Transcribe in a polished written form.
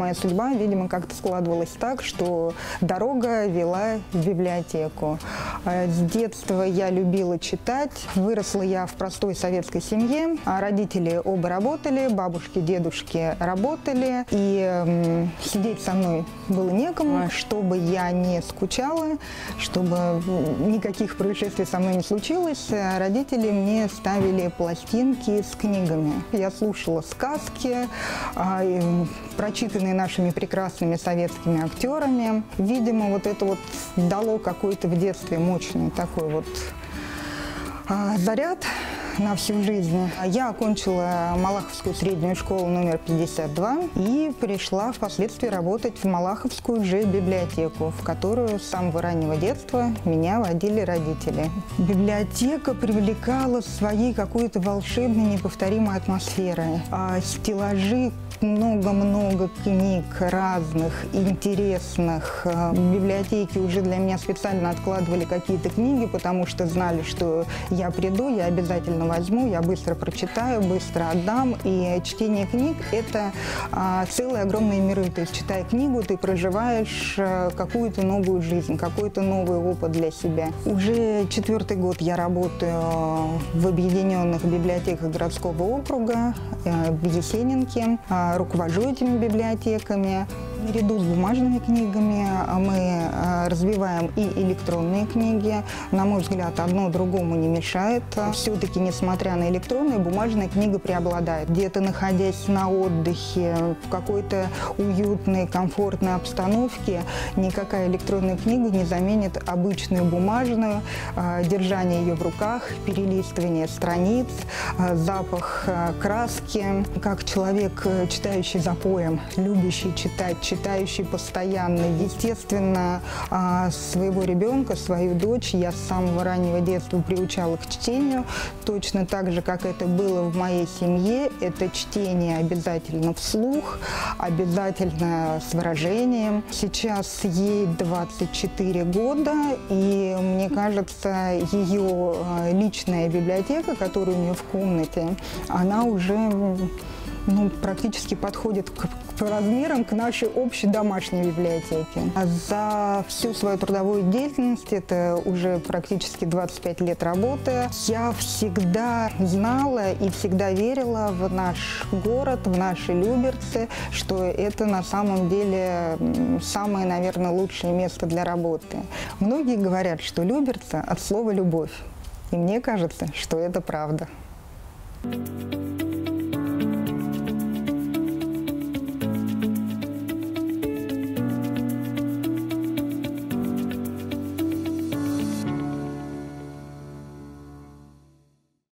моя судьба, видимо, как-то складывалась так, что дорога вела в библиотеку. С детства я любила читать. Выросла я в простой советской семье. Родители оба работали, бабушки, дедушки работали. И сидеть со мной было некому, чтобы я не скучала, чтобы никаких происшествий со мной не случилось. Родители мне ставили пластинки с книгами. Я слушала сказки, прочитанные нашими прекрасными советскими актерами. Видимо, вот это вот дало какой-то в детстве мощный такой вот заряд на всю жизнь. Я окончила Малаховскую среднюю школу номер 52 и пришла впоследствии работать в Малаховскую же библиотеку, в которую с самого раннего детства меня водили родители. Библиотека привлекала своей какой-то волшебной, неповторимой атмосферой. Стеллажи, много-много книг разных, интересных. В библиотеке уже для меня специально откладывали какие-то книги, потому что знали, что я приду, я обязательно возьму, я быстро прочитаю, быстро отдам. И чтение книг – это целые огромные миры. То есть, читая книгу, ты проживаешь какую-то новую жизнь, какой-то новый опыт для себя. Уже 4-й год я работаю в объединенных библиотеках городского округа в Есенинке. Руковожу этими библиотеками. Наряду с бумажными книгами мы развиваем и электронные книги. На мой взгляд, одно другому не мешает. Все-таки, несмотря на электронные, бумажная книга преобладает. Где-то находясь на отдыхе, в какой-то уютной, комфортной обстановке, никакая электронная книга не заменит обычную бумажную. Держание ее в руках, перелистывание страниц, запах краски. Как человек, читающий запоем, любящий читать, читающий постоянно. Естественно, своего ребенка, свою дочь я с самого раннего детства приучала к чтению. Точно так же, как это было в моей семье, это чтение обязательно вслух, обязательно с выражением. Сейчас ей 24 года, и мне кажется, ее личная библиотека, которая у нее в комнате, она уже практически подходит по размерам к нашей общей домашней библиотеке. За всю свою трудовую деятельность, это уже практически 25 лет работы, я всегда знала и всегда верила в наш город, в наши Люберцы, что это на самом деле самое, наверное, лучшее место для работы. Многие говорят, что Люберцы от слова «любовь», и мне кажется, что это правда.